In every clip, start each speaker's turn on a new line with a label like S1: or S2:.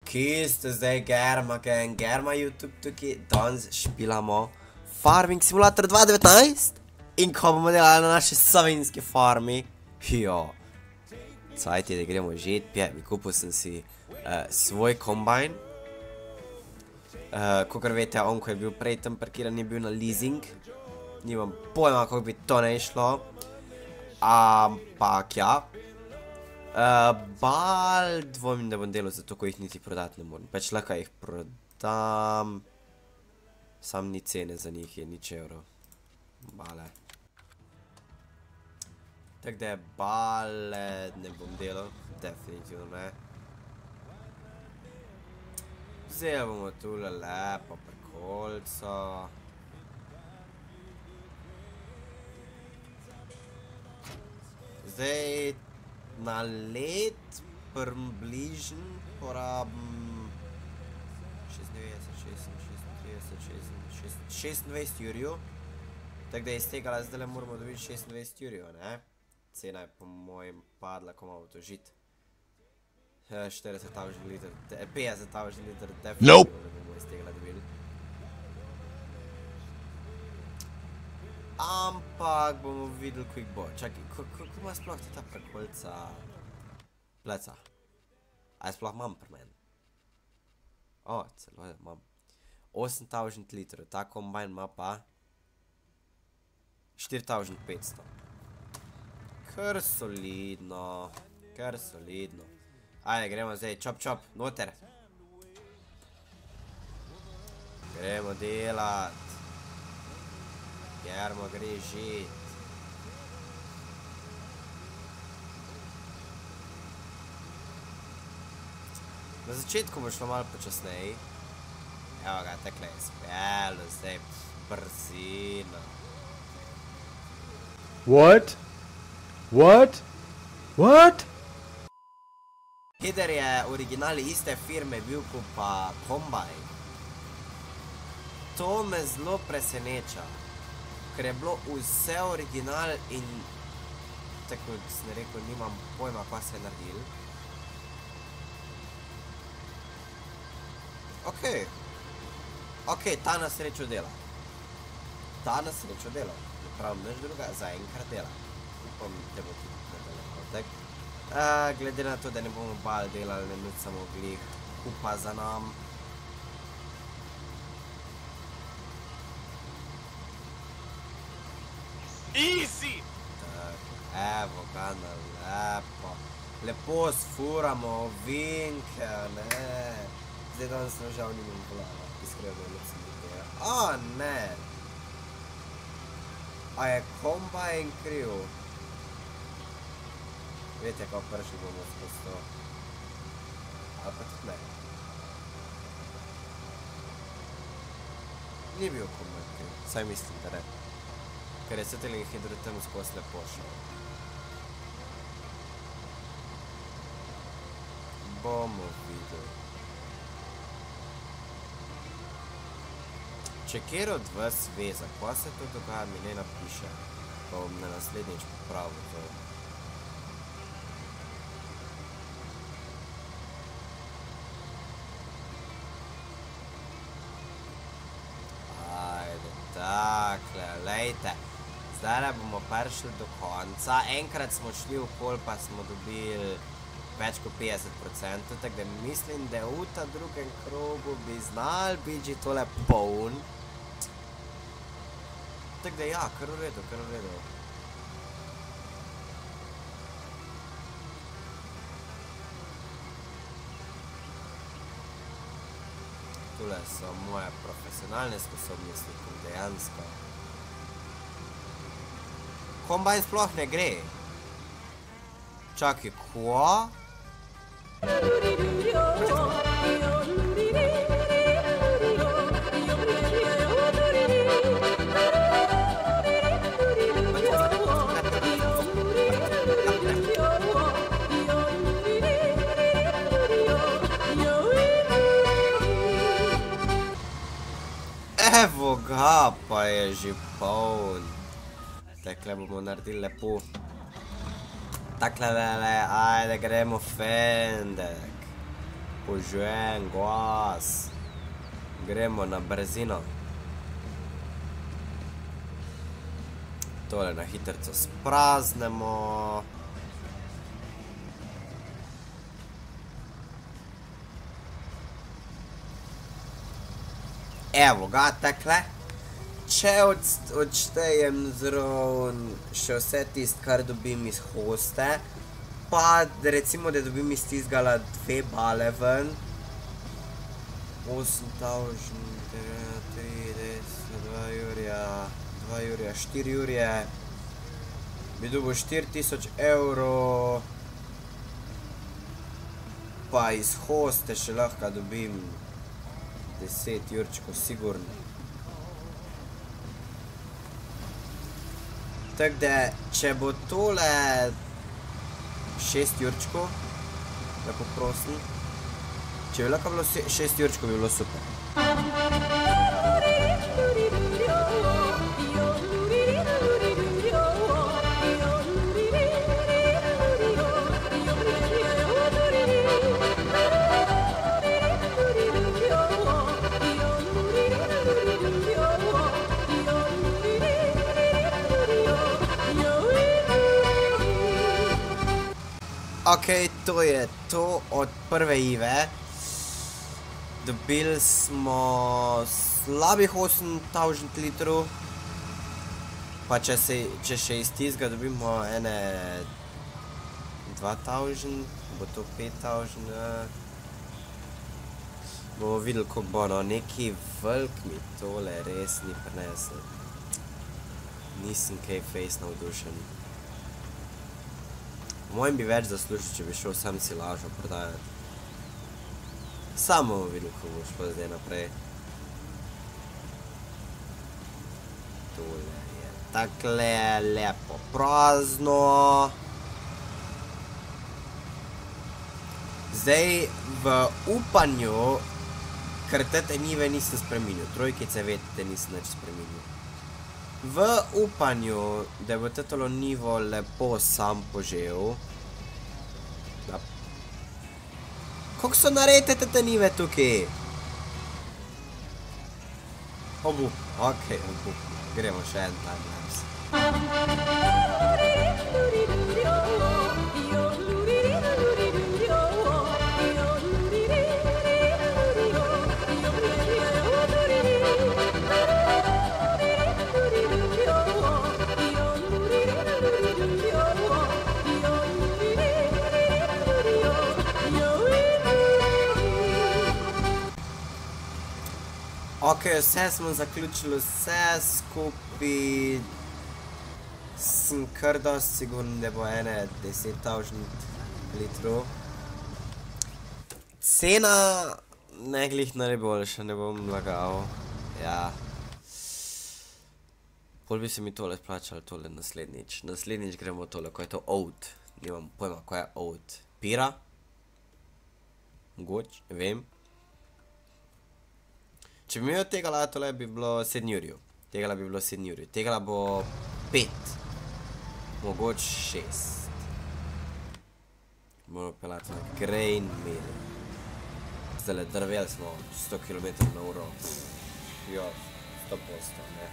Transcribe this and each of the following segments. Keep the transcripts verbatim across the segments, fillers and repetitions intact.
S1: Kje ste zdaj, Germa, Gang, Germa YouTube tukaj, danes špilamo Farming Simulator dva devetnajst in ko bomo delali na naši slovenski farmi, jo, cajti, da gremo žetpje, kupil sem si uh, svoj kombajn, uh, kakor veste, on, ko je bil prej tam parkiran, je bil na leasing, nimam pojma, kako bi to ne išlo, ampak ja, Uh, bal dvomim, da bom delal, zato ko jih niti prodati ne moram. Pač lahko jih prodam. Sam ni cene za njih, je nič evrov. Bale. Tako da je bale ne bom delal. Definitivno ne. Vzeli bomo tule lepo prekolco. Zdaj na let približno porabim šestindvajset, šestindvajset, šestindvajset jurjev. Tako da iz tega zdaj moramo dobiti šestindvajset jurjev, ne? Cena je po mojem padla, ko malo to žit. štirideset tisoč liter, petdeset tisoč liter, definitivno ne bomo iz tega dobili. Ampak bomo videli, kako bo. Čakaj, kako ima sploh ta prekolca pleca? A je sploh imam pri meni? O, celo je, imam. osem tisoč litrov, ta kombajn ima pa štiri tisoč petsto. Kar solidno, kar solidno. Ajde, gremo zdaj, čop, čop, noter. Gremo delat. Germo gre žit. Na začetku bo šlo malo počasneji. Evo ga, takle je spelo, zdaj brzino.
S2: What? What? What?
S1: Header je original iste firme bil kot pa kombajn. To me zelo preseneča. Ker je bilo vse original in tako sem rekel, nimam pojma, kaj se je naredil. Okej. Okej, ta na srečo dela. Ta na srečo dela. Ne pravim nič druga, zaenkrat dela. Upam, da bo tudi nadaljeval. Glede na to, da ne bomo bal delali, ne nud samo glih kupa za nam.
S3: Easy!
S1: Evo ga na lepo. Lepo sfuramo ovinke, ne. Zdaj danes sem žal nimam volana, iskreno ne sem ideja. A, ne. A je kombajn kriv? Vete, kako prši bomo skozi to. Ali pa tudi ne. Ni bil kombajn kriv, saj mislim, da ne. Ker je setelin hidrotem skozi lepo šel. Bomo videli. Če kjer od vas ve, zakaj se to dogaja, mi ne napiše, pa bom na naslednjič popravil to. Ajde, takle, lejte. Zdaj bomo prišli do konca. Enkrat smo šli okol, pa smo dobili več kot petdeset procentov, tako da mislim, da v ta drugem krogu bi znali biti že tole poln. Tako da ja, kar v redu, kar v redu. Tule so moje profesionalne sposobnosti, kot dejansko. Kombajn sploh ne gre. Čakaj, kva? Evo ga, pa je že poln. Takle bomo naredili lepo. Takle, ajde, gremo fendek. požven gas. Gremo na brzino. Tole na hitrco spraznemo. Evo ga takle. Če odštejem zraven še vse tist, kar dobim iz hoste, pa recimo, da dobim iz tistgala dve bale ven. osem tisoč trideset, dva jurja, dva jurja, štiri jurje. Bi dobil štiri tisoč evrov. Pa iz hoste še lahko dobim deset jurčkov sigurno. Tako da, če bo tole šest jurčkov, lepo prosim, če bi lahko bilo šest jurčkov, bi bilo super. Ok, to je to od prve Ive. Dobili smo slabih osem tisoč litrov. Pa če še iz tistega dobimo ene dva tisoč, bo to pet tisoč. Bomo videli, koliko bo, no, neki velik mi tole res ni prinesel. Nisem kaj fejs navdušen. Mojem bi več zaslužil, če bi šel sam si lažo prodajati. Samo bomo videli, kako boš pa zdaj naprej. Tole je takle lepo prazno. Zdaj v upanju, ker tete nive nisem spremenil, trojkice vedete nisem nič spremenil. V upanju, da bo tetolo nivo lepo sam požel. Koliko so narejte tete nive tukaj? Obup, ok, obup. Gremo še en timelapse. Ok, vse smo zaključili, vse skupaj sem kar dosti sigurno, da bo ene deset tisoč litrov. Cena ne glih najboljša, ne bom lagal. Ja. Pol bi se mi tole splačalo, tole naslednjič. Naslednjič gremo tole, ko je to oat. Nimam pojma, ko je oat. Pira? Mogoče, ne vem. Če bi imel tegala tole, bi bilo sedem jurjev. Tegala bi bilo sedem jurjev. Tegala bo pet. Mogoče šest. Moramo pelati na grain mill. Zdajle drvel smo sto kilometrov na uro. Jo, sto posto, ne.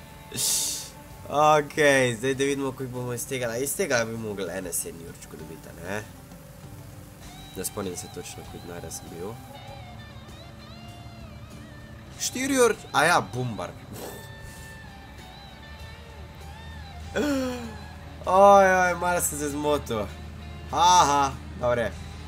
S1: Ok, zdaj da vidimo, koliko bomo iz tegala. Iz tegala bi mogli ene sedem jurčko dobiti, ne. Ne spomnim se točno, koliko denarja sem bil. štiri ur, a ja, bumbar. Oj, oj, malo sem se zmotil. Aha, dobre.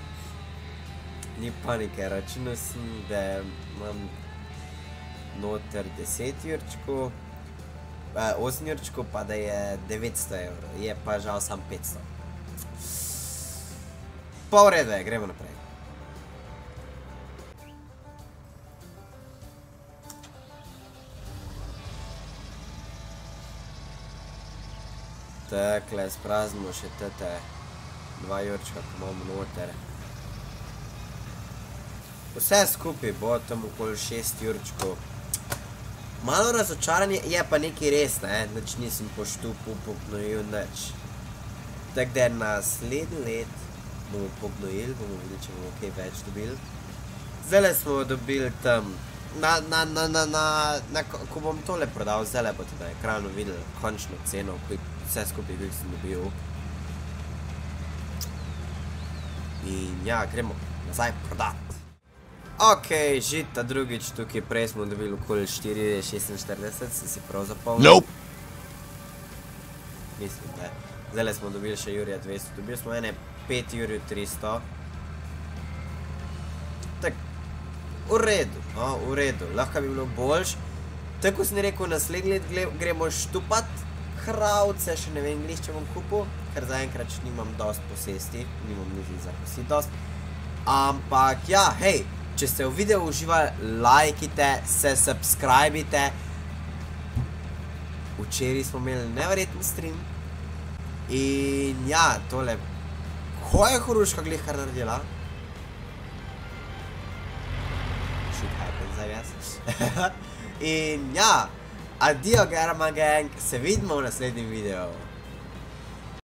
S1: Ni panike, računal sem, da imam noter deset jurčkov, osem jurčkov, pa da je devetsto evrov. Je pa žal sam petsto. Pa v redu je, gremo naprej. Takle, spraznimo še tete dva jurčka, ko imamo noter. Vse skupaj bo tam okoli šest jurčkov. Malo razočaranje je pa nekaj res, ne? Nič nisem poštupil, pognojil, nič. Tako da naslednji let bomo pognojili, bomo videli, če bomo kaj več dobili. Zdaj smo dobili tam, na, na, na, na, na, na, ko bom tole prodal, zdaj boste na ekranu videli končno ceno, vse skupaj, koliko sem dobil. In ja, gremo nazaj prodat. Ok, že ta drugič tukaj prej smo dobili okoli štiri šestinštirideset, sem si prav zapomnil.
S2: Nope.
S1: Mislim, da je. Zdaj smo dobili še Jurija dvesto, dobili smo ene pet Juriju tristo. Tak, v redu, no, v redu, lahko bi bilo boljš. Tako sem rekel, naslednji let gremo štupat kravce, še ne vem, če bom kupil, ker zaenkrat še nimam dost posesti, nimam niti za kosi dost. Ampak ja, hej, če ste v videu uživali, lajkite, se subscribite. Včeraj smo imeli neverjeten stream. In ja, tole, ko je Horuška glih kar naredila? Shit happens, I guess. In ja, adijo Garma Gang, se vidimo v naslednjem videu.